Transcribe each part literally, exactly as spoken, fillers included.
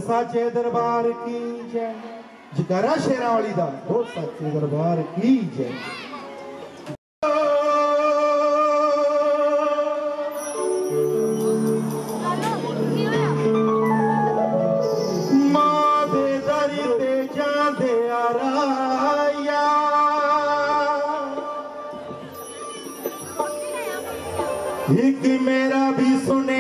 साचे दरबार की जय। जकारा शेरा वाली दा बोल साचे दरबार की जय। मां दे दर ते जांदे आराया एक मेरा भी सुने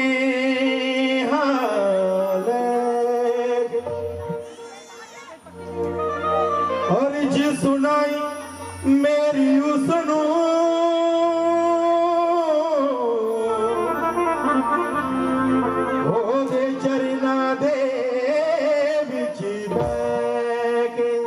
और जी सुनाई मेरी उसनू ओदे चरना दे विच बैठ के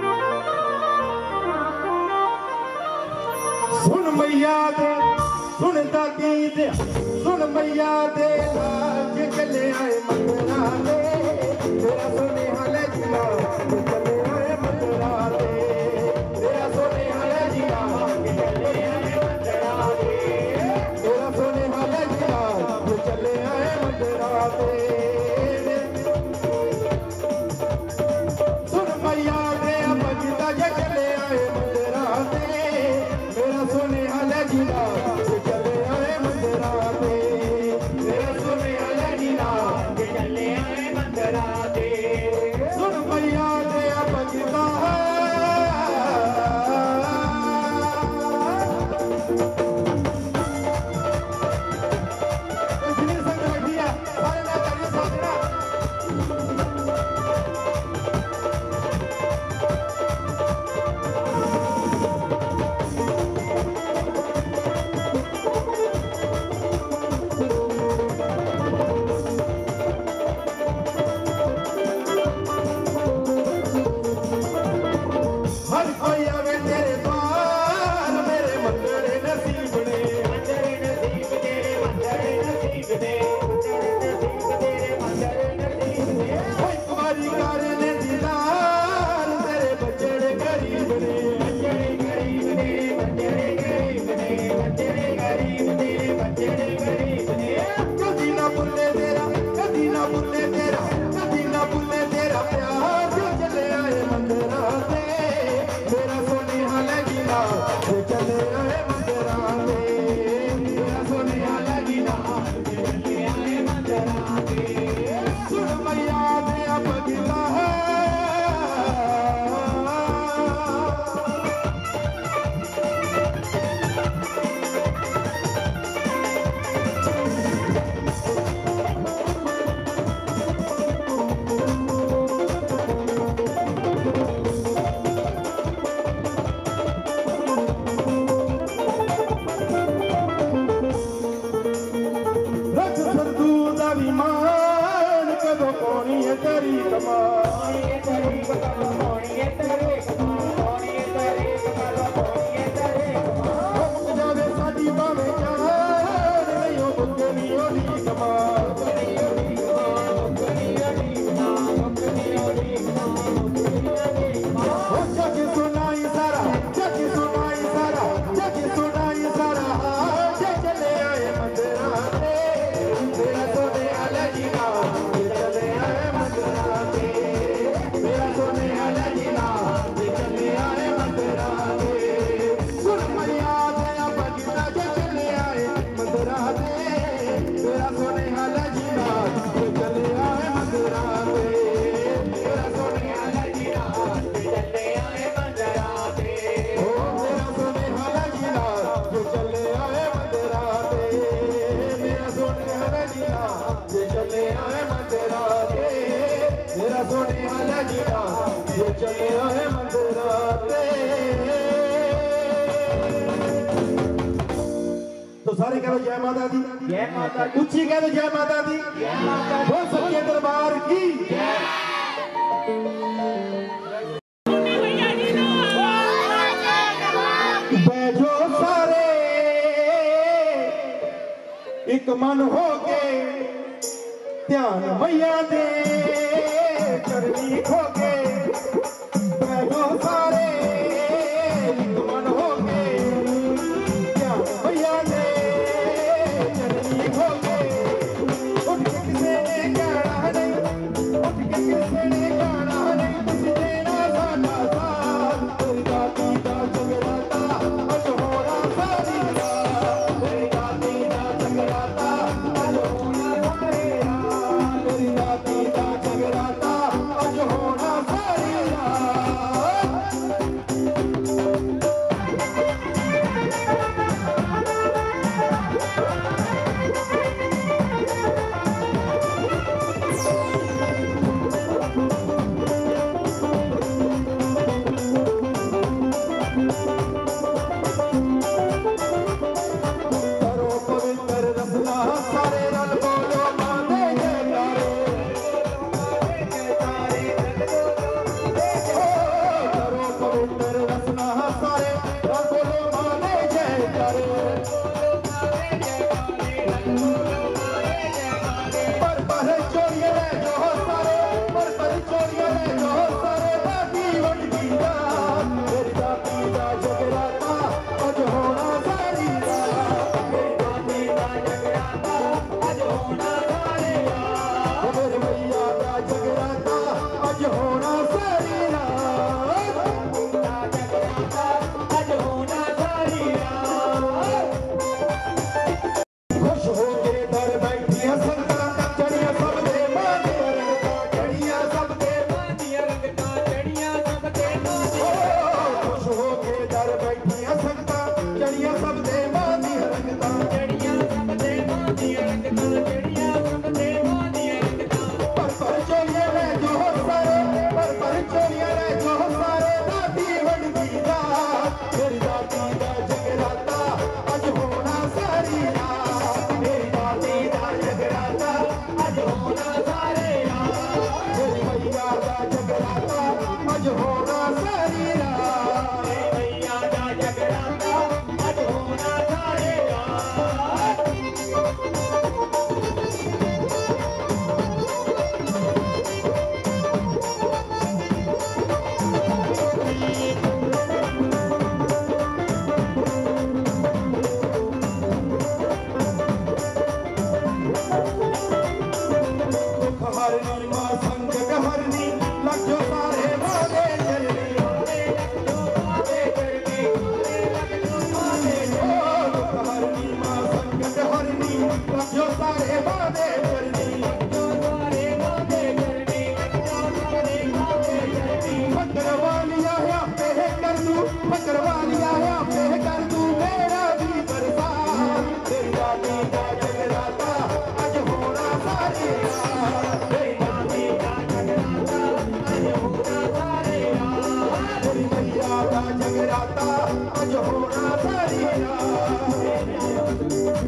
सुन मैया दे सुनता की दे सुन मैया दे लाज चले आए मंगना दे तेरा सुने हाले जिला चले आए मंगना दे तेरा सुने हाले जिला चले आए मंगना दे तेरा सुने हाले जिला चले आए मंगना दे सुन मैया दे बजता चले आए मंगना दे तेरा सुने हाले जिला चले आए मंगना दे तेरा सुने हाले जिला चले आए मंगना दे सुन मैया दे बजता जिन्हें संग बैठिया सारे ना करिए साथना हर कोई आवे तेरे द्वार मेरे मंदरे नसीब ने मंदरे नसीब तेरे मंदरे नसीब ने मंदरे नसीब तेरे मंदरे नसीब ने कोई कुमारी कार ने दीदार तेरे बच्चे गरीब ने बच्चे गरीब ने बच्चे गरीब ने बच्चे गरीब ने बच्चे गरीब ने कभी ना भूले तेरा कभी ना भूले तेरा कभी ना भूले तेरा प्यार जो चले आए मंदिरा से मेरा सोने हाले जिला जो चले आए मंदिरा से मेरा सोने हाले जिला जो चले आए मंदिरा से सुन मैया दे अब गिला है रख सरदू दा विमान कदों कोनी है तेरी कमाल तेरी कमाल तेरी कमाल तेरी कमाल जावे साडी बावे जान नहीं बुके नहीं ओली कमाल जग सुनाई सारा जग सुनाई सारा जग सुनाई सारा चले आए मंदिरा से तेरा सोने हाले जिला चले आए मंदिरा से तेरा सोने हाले जिला चले आए मंदिरा से सुन मैया दे बजता चले आए मंदिरा से तेरा सोने हाले जिला चले आए मंदिरा से तेरा सोने हाले जिला चले आए मंदिरा से ओ तेरा सोने हाले जिला जो चले आए मंदिरा से मेरा सोने हाले जिला जो चले आए मंदिरा से मेरा सोने हाले जिला जो चले आए मंदिरा से। तो सारे कहो जय माता दी जय माता उच्ची कहो जय माता दी जय माता बोल सच्चे दरबार की जय। बैठो सारे एक मन हो के ध्यान मैया दे चरनी खो के बैठो सारे एक मन हो के ध्यान मैया दे चरनी खो के उठ के किसे ने कहना नहीं उठ के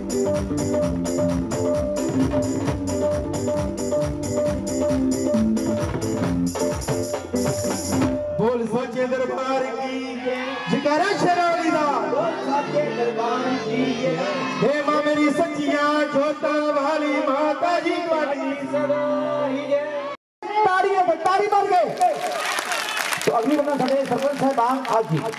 बोल सच्चे दरबार की जयकारा शेरावाली दा बोल सच्चे दरबार की हे मां मेरी सच्चियां जोता वाली माता जी तुम्हारी सदा ही जय। ताड़ी है ताड़ी मार के तो अगली बंदा साडे सरपंच साहब आज जी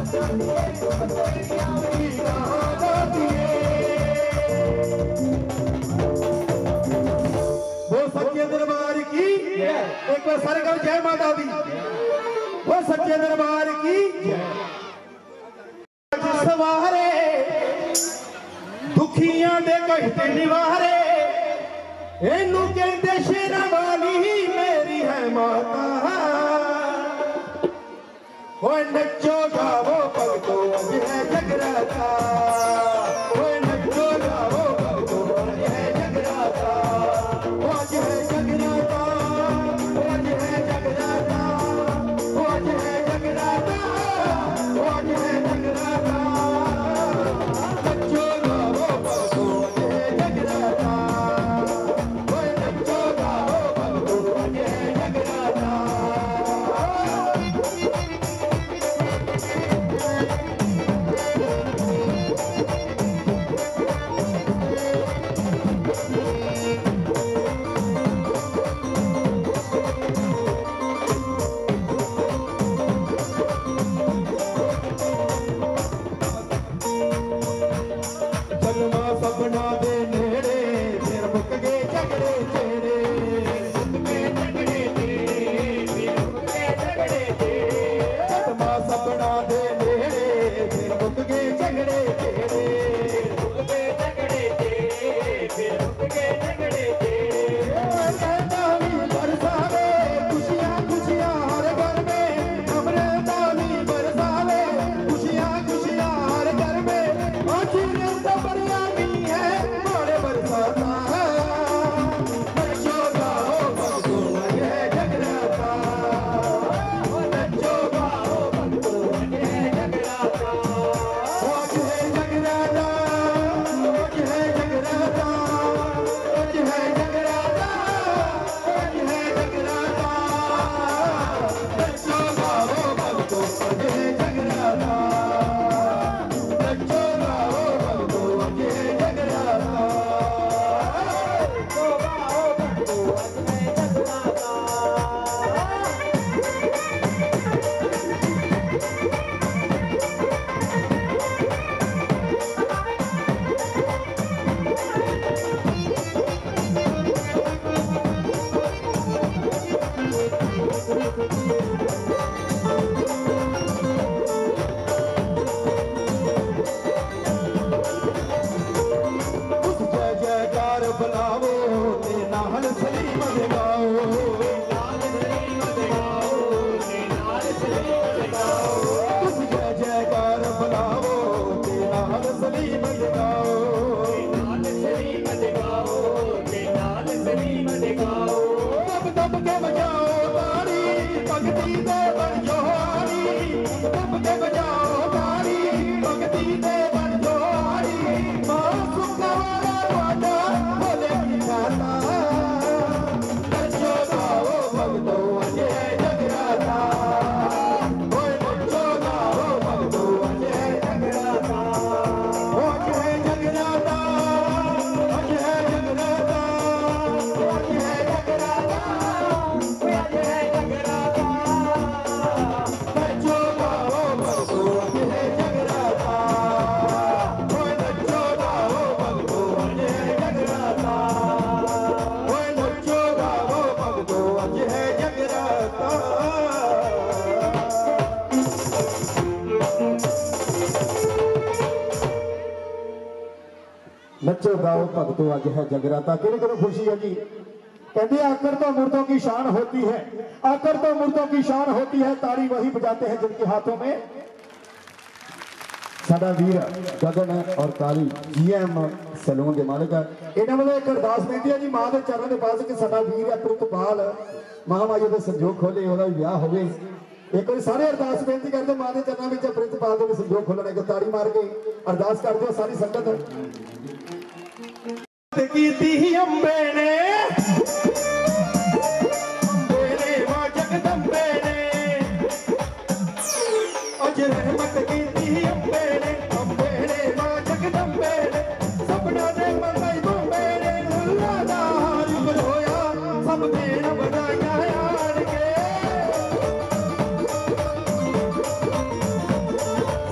सच्चे दरबार की एक बार सारे कहो जय माता दी। वो सच्चे दरबार की सवारे दुखियां दे कष्ट निवारे इनू कहते शेरा वाली मेरी है माता। वो नचो गावो भगतो अज है जगराता। वो नचो गावो भगतो अज है जगराता। वो अज है जगराता। वो अज है जगराता। वो अज है जगराता। वो अज है जगराता। नचो गावो भगतो अज है जगराता। वो नचो गावो भगतो अज है जगराता। सपना दे नेड़े फिर मुक गए झगड़े तेरे। झगड़े तेरे मुक गए झगड़े तेरे। सतमा सपना दे नेड़े फिर मुक गए झगड़े तेरे। मुक गए झगड़े तेरे फिर मुक गए झगड़े तेरे। कहता भी बरसावे खुशियां खुशियां हर घर में। अमृता भी बरसावे खुशियां खुशियां हर घर में। बुलाओ ते नाल सलीम लगाओ। नाल सलीम लगाओ ते नाल सलीम लगाओ। तुस जय जयकार बुलाओ ते नाल सलीम लगाओ। नाल सलीम लगाओ ते नाल सलीम लगाओ। दब दब के बजाओ ताड़ी भगती दे बन जोहारी। दब के बजाओ ताड़ी भगती दे बन जोहारी। मां सुखा वाला वादा नचो गाओ भगतो अज है जगराता। नचो गाओ भगतो अज है जगराता। अज है जगराता। अज है जगराता। अज है जगराता। अज है जगराता। नचो गाओ भगतो अज है जगराता। नचो गाओ भगतो अज है जगराता। नचो गाओ भगतो अज है जगराता। किने किने खुशी है जी। कहते आकर तो मुर्दों की शान होती है। आकर तो मुर्दों की शान होती है। ताड़ी वही बजाते हैं जिनके हाथों में। साडा वीर गगन और काली जीएम सैलून के मालिक है। इन्होंने वालों एक अरदास बेनती है जी मां के चरणों के पास कि साडा वीर प्रितपाल महामाई के संजोग खोले वह विआह हो। एक बार सारे अरदास बेनती करते मां के चरणों में प्रितपाल के संजोग खोलने को ताड़ी मार के अरदास कर दो सारी संगत। की अंबे ने अंबे ने मां जगदंबे ने अज रहमत की अंबे ने। अंबे ने मां जगदंबे ने सपना दे मंगई बंबे ने। अल्लाह दा हाल होया सब देन बधाइयां आन के।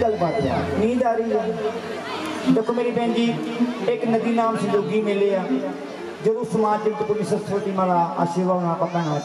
गल बात है, नींद आ रही है। देखो मेरी बहन जी, एक नदी नाम संजोगी मेले आ जो समाज पुलिस सरस्वती माला आशीर्वाद होना पता ना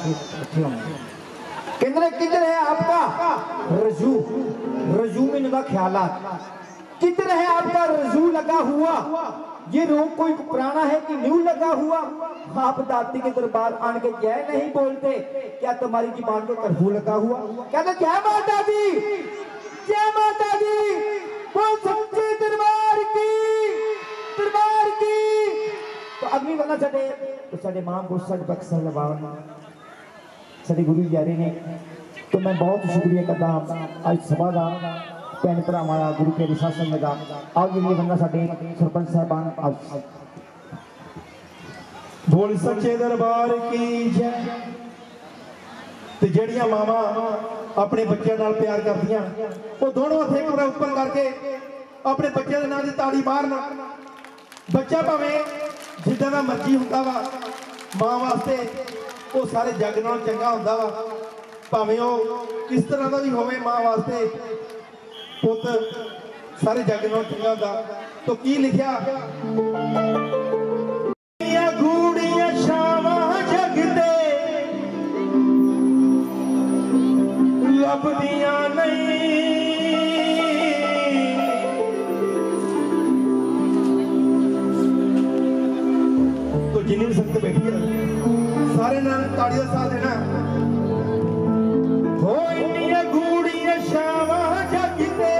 किधर किधर है आपका रजू रजू में लगा ख्यालात किधर है आपका रजू लगा हुआ। ये रोग कोई पुराना है कि न्यू लगा हुआ। आप दाती के दरबार आन के जय नहीं बोलते, क्या तुम्हारी जुबान को कर्फ्यू लगा हुआ। कहते जय माता दी, जय माता दी, बोल सच्चे दरबार की, दरबार की। तो अगली वाला साडे तो साडे महापुरुष साडे बक्सर लवावन साडे गुरु यारे ने, तो मैं बहुत शुक्रिया करता आज सभा का भैन भरावां दा गुरु के शासन लगा। आओ जी ये बंदा साडे सरपंच साहबान आज बोल सच्चे दरबार की जय। ते जड़ियां मावां अपने बच्चों नाल प्यार करदियां वो दोनों हथे पूरा ऊपर करके अपने बच्चों के नाम से ताड़ी मारना। बच्चा भावें जिद्दां दा मर्जी हुंदा वा, मां वास्ते वो सारे जग नाल चंगा हुंदा वा। भावें वो किस तरह का भी होवे, मां वास्ते पुत सारे जग नाल चंगा हुंदा। तो की लिखिया गूड़ियां छावां जग दे लभदियां नहीं। तो जिन्नी भी संगत बैठी है सारे नाल ताड़ी दा साथ देना। हो इन्नियां गूड़ियां छावां जग दे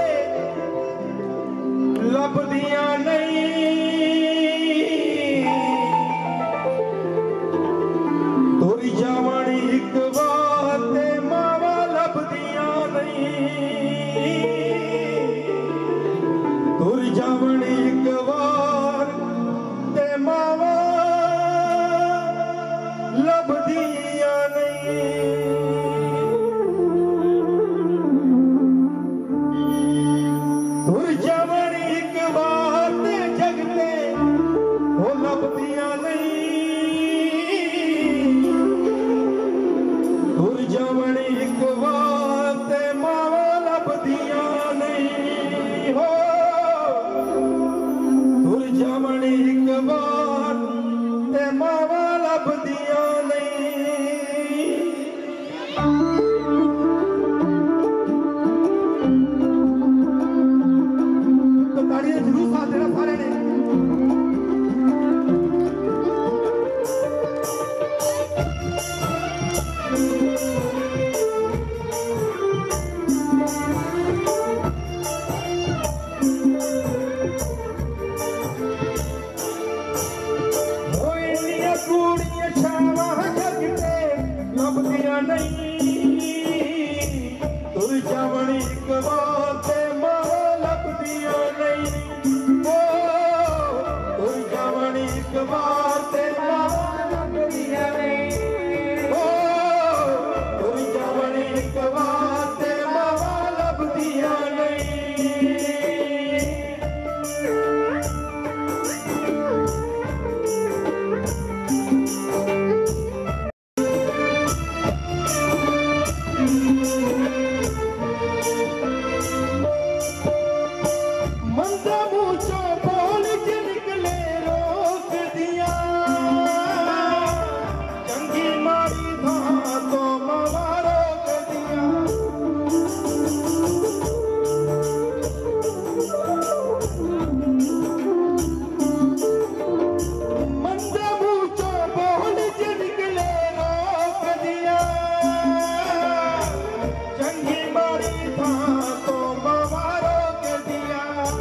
लभदियां नहीं। तोरी जावणी एक बार ते मावा लभदियां नहीं। तोरी जावणी एक बार ते मावा लभदियां नहीं। तोरी जावणी एक बार ते जगते हो लभदियां नहीं। तुर जावणी एक बार ते मावा लभदियां नहीं। हो तुर जावणी एक बार ते मावा लभदियां नहीं। तो ताड़ियां जरूर साथ देना सारे ने। गूड़ियां छावां जग दे लभदियां नहीं। तुर जावणी एक बार ते मावा लभदियां नहीं। ओ तुर जावणी एक बार ते मावा लभदियां नहीं। ओ तुर जावणी एक बार ते मावा लभदियां नहीं। मंदा मुँह चो बोल के निकले रोक दिया। चंगी मारी धां तो मावा रोक दिया। मंदा मुँह चो बोल के निकले रोक दिया। चंगी मारी धां तो मावा रोक दिया।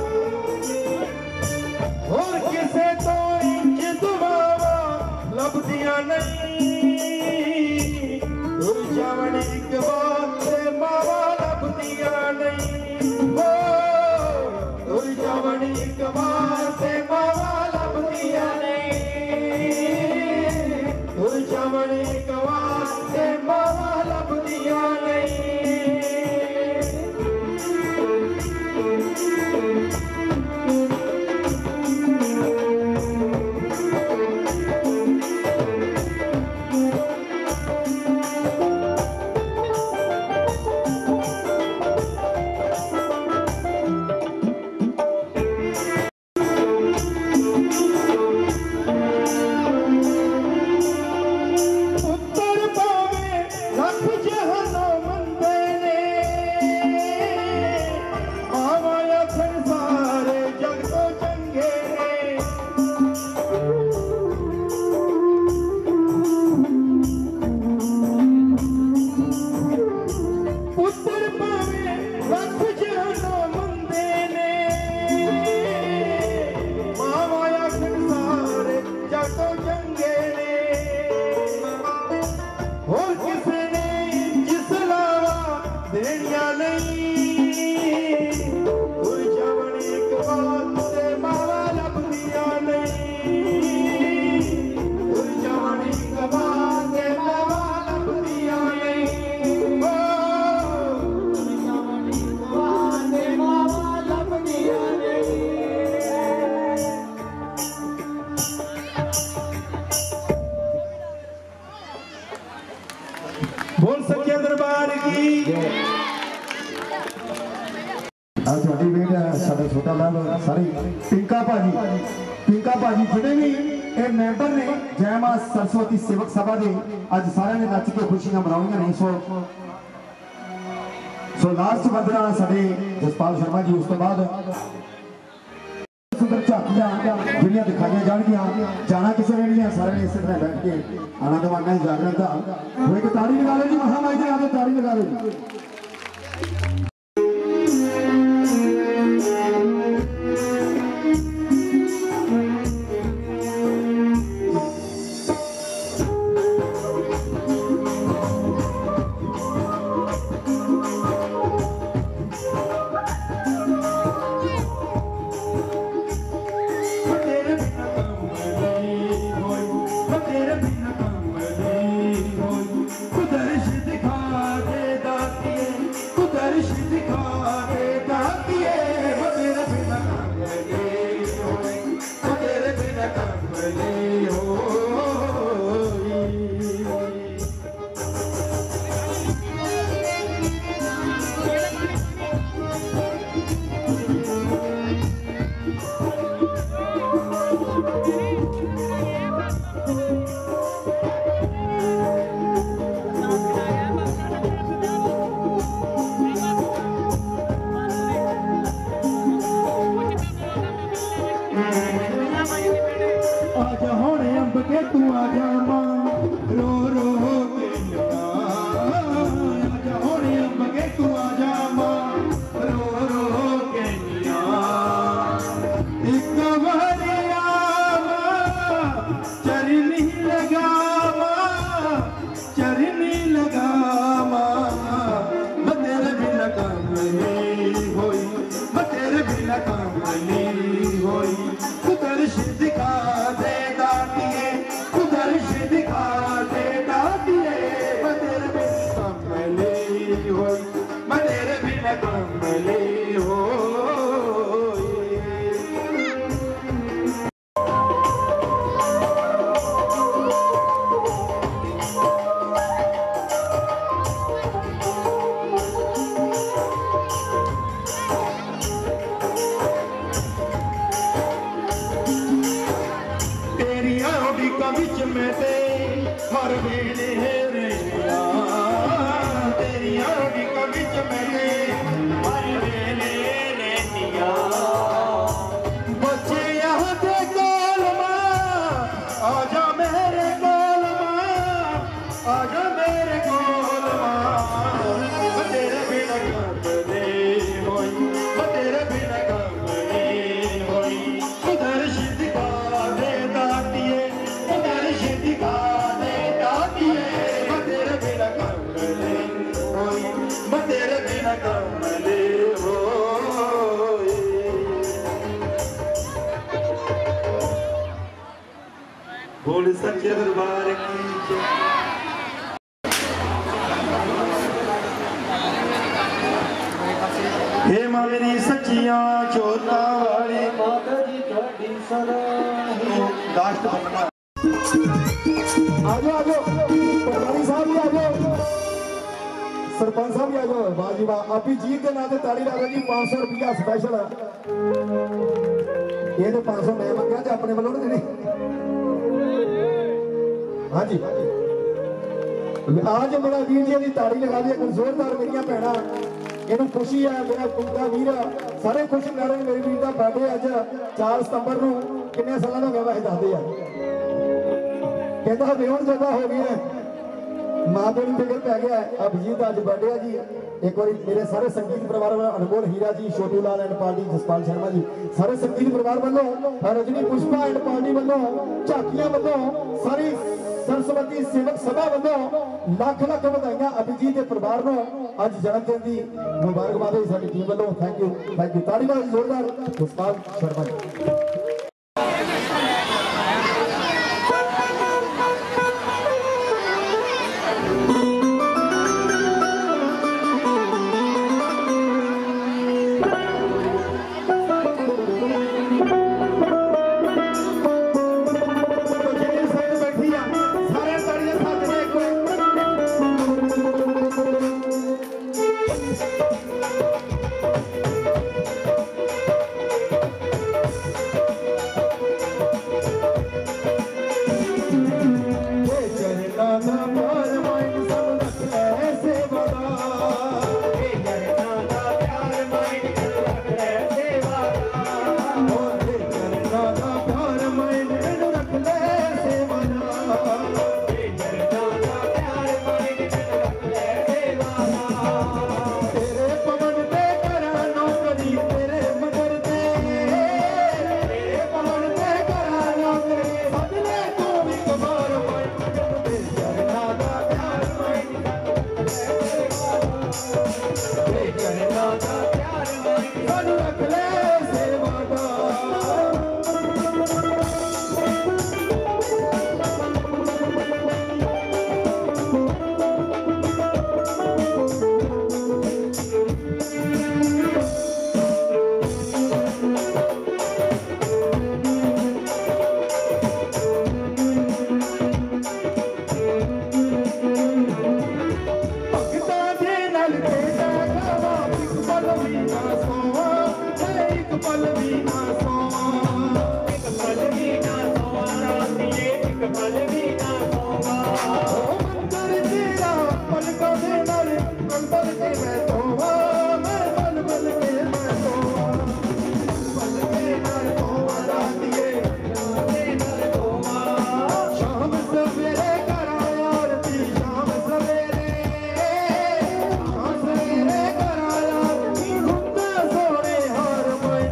और किसे तो इंच दुआवा लभदियां नहीं। तुर जावणी एक बार ते मावा लभदियां नहीं। ओ तुर जावणी एक बार ते मावा लभदियां नहीं। तुर जावणी एक बार ते मावा लभदियां नहीं। तो चंगे ने और किसी ने जिस लावा देनिया नहीं कोई जवन एक बात से मावा लभदिया नहीं कोई जवन एक बात से मावा लभदिया नहीं कोई जवन एक बात से मावा लभदिया नहीं। बोल सके दरबार की आज थोड़ी वेट साढ़े छोटा लाल सारी पिंका भाजी पिंका भाजी जिहड़े भी ये मैंबर ने जय मां सरस्वती सेवक सभा के अज सारे ने नच के खुशियां मनाउणियां ने सो सो लास्ट बंदना साडे जसपाल शर्मा जी उस तो बाद सुंदर झाकियां जिहड़ियां दिखाईयां जाणगियां जाना किसे ने नहीं सारे ने इस तरह बैठ के आनंद मानना जागरण का वो एक ताड़ी लगा लो जी महामाई जी आगे ताड़ी लगा लो जी। आजा होने अंब के तू आजा मां रो रो के आजा होने अंब के तू आजा मां रो रो के एक बहरिया मां चरनी लगा मां चरनी लगा मां मैं तेरे बिना काम नहीं होई मैं तेरे बिना काम नहीं होई तू दर्श दिखा दे दातिए तू दर्श दिखा दे दातिए मैं तेरे बिना कमली होई मैं तेरे बिना कमली होई। में ते हर वेले रेया तेरी आड़ी का बिच में ते हर वेले रेया बच्चे यहाँ ते कोल मां आजा मेरे कोल मां आजा मेरे कोल मां मैं तेरे बिना कमली होई मैं तेरे बिना कमली होई उधर दिखा दे दातिए दिखा दे दातिए मैं तेरे बिना कमली होई मैं तेरे बिना कमली होई। बोल सच्चे दरबार की जय। हे मां मेरी सच्चियां जोता वाली माता जी थोड़ी सराही लास्ट बनना आजो आजो पटवारी साहब भी आजो सरपंच साहब भी आजो वाह जी वाह आपी जीत के नाते ताड़ी ला जी पांच सौ रुपया स्पेशल ये तो पांच सौ मैं मंगया ते अपने वालों ने हाँ जी आज मेरा वीर जी की ताड़ी लगा दी जोरदार मेरिया भैन इन्हू खुशी है मेरा टूटा वीर सारे खुश लड़न मेरे वीर का बर्थडे अज चार सितंबर को किन्ने साल का होगा वैसे दसदे कहता बेहन जगह हो गई है मां प्यो फिक्र पै गया अभिजीत अज बर्थडे है जी एक बार मेरे सारे संगीत परिवार वालों अनमोल हीरा जी, छोटू लाल एंड पार्टी, जसपाल शर्मा जी, सारे संगीत परिवार वालों, रजनी पुष्पा एंड पार्टी वालों, झाकियां वालों, सारी सरस्वती सेवक सभा वालों लख लख बधाइयां अभिजीत के परिवार को अज जन्मदिन की मुबारकबाद है साडी टीम वालों। थैंक यू थैंक यू ताड़ी वाली जोरदार जसपाल शर्मा जी।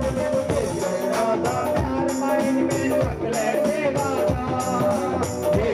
Yeah.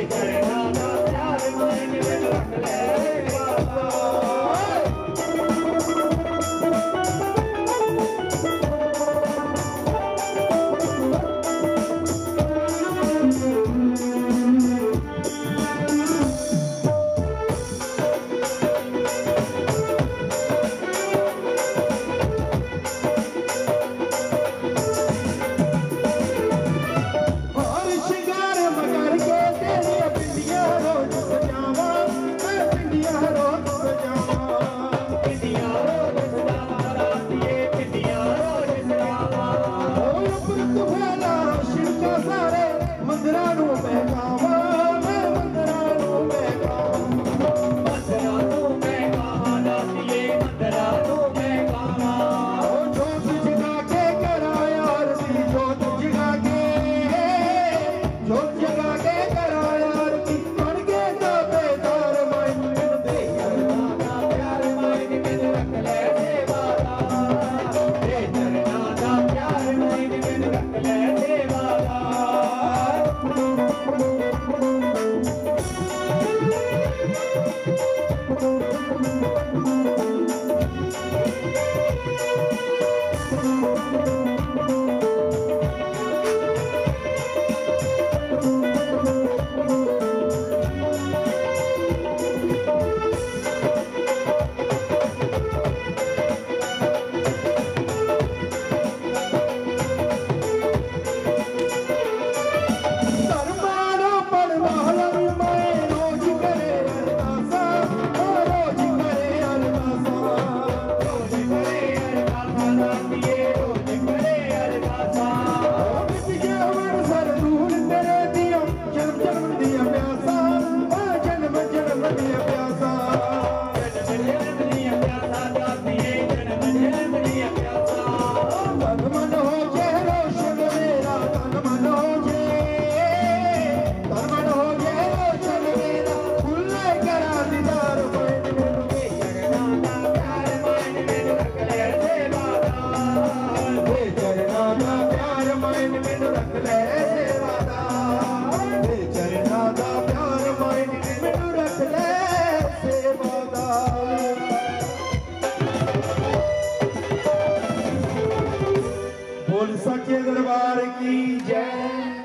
बोल सके दरबार की जय।